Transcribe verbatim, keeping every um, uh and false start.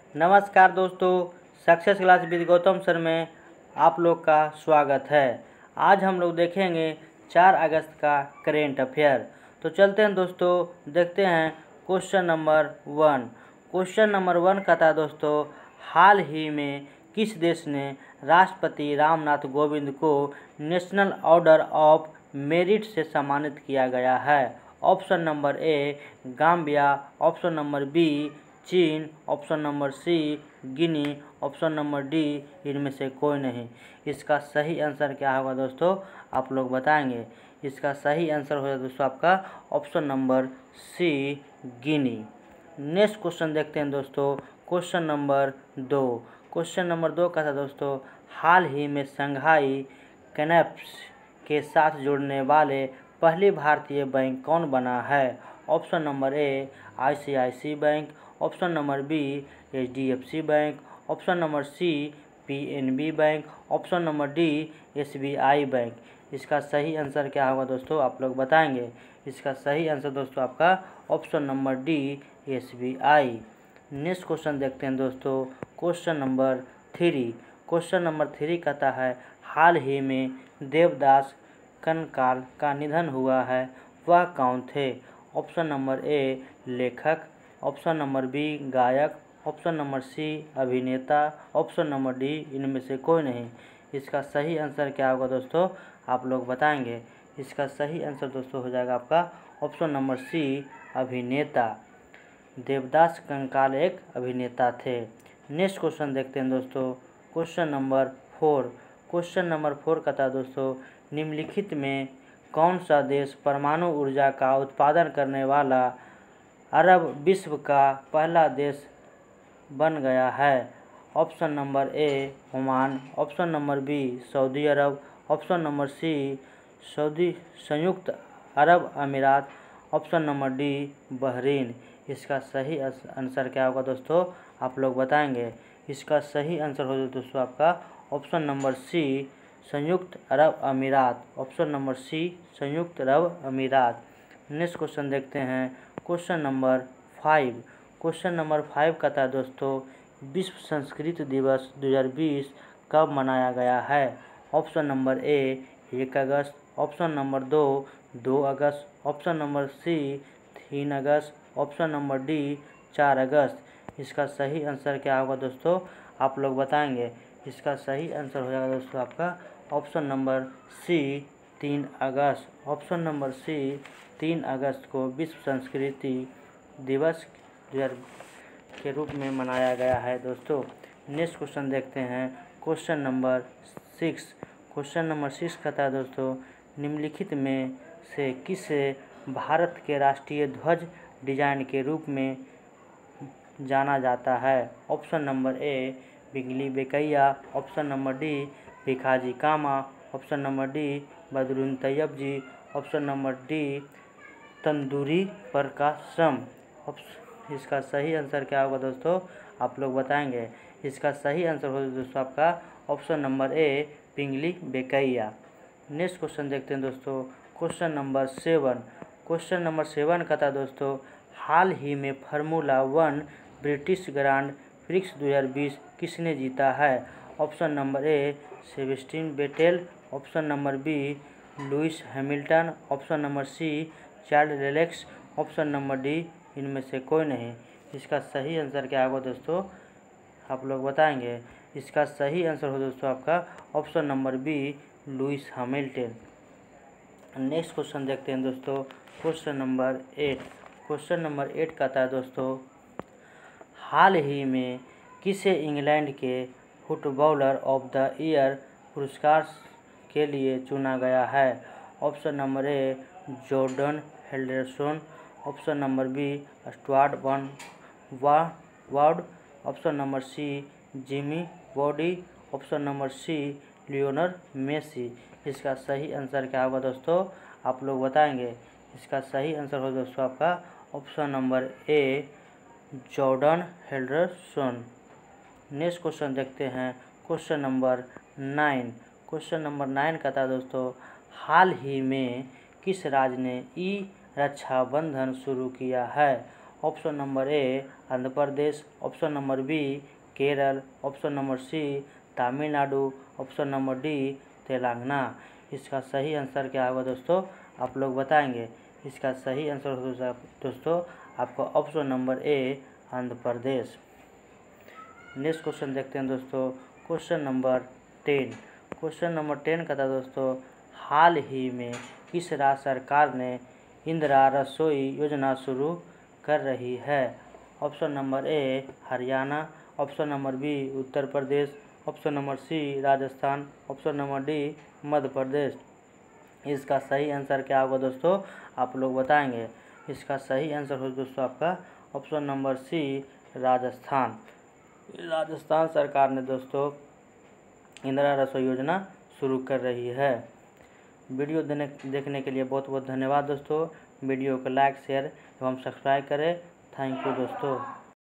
नमस्कार दोस्तों, success class with Gautam sir में आप लोग का स्वागत है। आज हम लोग देखेंगे चार अगस्त का करेंट अफेयर। तो चलते हैं दोस्तों, देखते हैं question number one. Question number one का था दोस्तों, हाल ही में किस देश ने राष्ट्रपति रामनाथ कोविंद को नेशनल ऑर्डर ऑफ मेरिट से सम्मानित किया गया है? Option number A Gambia, option number B चीन, option number C Guinea, option number D इनमें से कोई नहीं। इसका सही आंसर क्या होगा दोस्तों, आप लोग बताएंगे। इसका सही आंसर होगा दोस्तों आपका option number C Guinea. Next question देखते हैं दोस्तों, क्वेश्चन नंबर दो। क्वेश्चन नंबर दो का था दोस्तों, हाल ही में शंघाई कैनेप्स के साथ जुड़ने वाले पहली भारतीय बैंक कौन बना है? Option number A ICIC bank, option number B HDFC bank, option number C PNB bank, option number D SBI bank. इसका सही आंसर क्या होगा दोस्तों, आप लोग बताएंगे। इसका सही आंसर दोस्तों आपका option number D SBI. Next question देखते हैं दोस्तों, question number three. Question number three कहता है, हाल ही में देवदास कनकाल का निधन हुआ है, वह कौन थे? ऑप्शन नंबर ए लेखक, ऑप्शन नंबर बी गायक, ऑप्शन नंबर सी अभिनेता, ऑप्शन नंबर डी इनमें से कोई नहीं। इसका सही आंसर क्या होगा दोस्तों, आप लोग बताएंगे। इसका सही आंसर दोस्तों हो जाएगा आपका ऑप्शन नंबर सी अभिनेता। देवदास कंकाल एक अभिनेता थे। नेक्स्ट क्वेश्चन देखते हैं दोस्तों, question number four. Question number four का था दोस्तों, निम्नलिखित में कौन सा देश परमाणु ऊर्जा का उत्पादन करने वाला अरब विश्व का पहला देश बन गया है? Option number A Oman, option number B Saudi Arab, option number C Saudi संयुक्त अरब अमीरात, ऑप्शन नंबर डी बहरीन। इसका सही आंसर क्या होगा दोस्तों, आप लोग बताएंगे। इसका सही आंसर होगा दोस्तों आपका ऑप्शन नंबर सी संयुक्त अरब अमीरात, ऑप्शन नंबर सी संयुक्त अरब अमीरात। नेक्स्ट क्वेश्चन देखते हैं, question number five. Question number five का था दोस्तों, विश्व संस्कृत दिवस दो हज़ार बीस कब मनाया गया है? ऑप्शन नंबर ए एक अगस्त, ऑप्शन नंबर दो दो अगस्त, ऑप्शन नंबर सी तीन अगस्त, ऑप्शन नंबर डी चार अगस्त। इसका सही आंसर क्या होगा दोस्तों, आप लोग बताएंगे। इसका सही आंसर हो जाएगा दोस्तों आपका ऑप्शन नंबर सी तीन अगस्त। ऑप्शन नंबर सी तीन अगस्त को विश्व संस्कृति दिवस के रूप में मनाया गया है दोस्तों। नेक्स्ट क्वेश्चन देखते हैं, question number six. Question number six का था दोस्तों, निम्नलिखित में से किसे भारत के राष्ट्रीय ध्वज डिजाइन के रूप में जाना जाता है? Option number A Pingali Venkayya, option number D Bhikaji Cama, option number D Badruddin Tyabji, option number D Tanguturi Prakasam. इसका सही आंसर क्या होगा दोस्तों, आप लोग बताएंगे। इसका सही आंसर होगा दोस्तों आपका option number A Pingali Venkayya. Next question देखते हैं दोस्तों, question number seven. Question number seven का था दोस्तों, हाल ही में Formula One British Grand Prix दो हज़ार बीस किसने जीता है? Option number A Sebastian Vettel, option number B Lewis Hamilton, option number C Charles Leclerc, option number D इनमें से कोई नहीं। इसका सही आंसर क्या होगा दोस्तों, आप लोग बताएंगे। इसका सही आंसर हो दोस्तों आपका option number B Lewis Hamilton. Next question देखते हैं दोस्तों, question number eight. Question number eight का था दोस्तों, हाल ही में किसे इंग्लैंड के फुटबॉलर ऑफ द ईयर पुरस्कार के लिए चुना गया है? Option number A Jordan Henderson, option number B Stuart वन Ward, option number C Jamie Vardy, option number C Lionel Messi. इसका सही आंसर क्या होगा दोस्तों, आप लोग बताएंगे। इसका सही आंसर होगा दोस्तों आपका option number A Jordan Henderson. Next question देखते हैं, question number nine. Question number nine का था दोस्तों, हाल ही में किस राज्य ने ई रक्षाबंधन शुरू किया है? Option number A Andhra Pradesh, option number B Kerala, option number C Tamil Nadu, option number D Telangana. इसका सही आंसर क्या होगा दोस्तों, आप लोग बताएंगे। इसका सही आंसर होगा दोस्तों आपका option number A Andhra Pradesh. Next question देखते हैं दोस्तों, question number ten. Question number ten का था दोस्तों, हाल ही में किस राज्य सरकार ने इंदिरा रसोई योजना शुरू कर रही है। Option number A Haryana, option number B Uttar Pradesh, option number C Rajasthan, option number D Madhya Pradesh. इसका सही आंसर क्या होगा दोस्तों, आप लोग बताएंगे। इसका सही आंसर होगा दोस्तों आपका option number C Rajasthan. Rajasthan सरकार ने दोस्तों इंदिरा रसोई योजना शुरू कर रही है। वीडियो देने देखने के लिए बहुत बहुत धन्यवाद दोस्तों। वीडियो को लाइक शेयर एवं सब्सक्राइब करें। थैंक यू दोस्तों।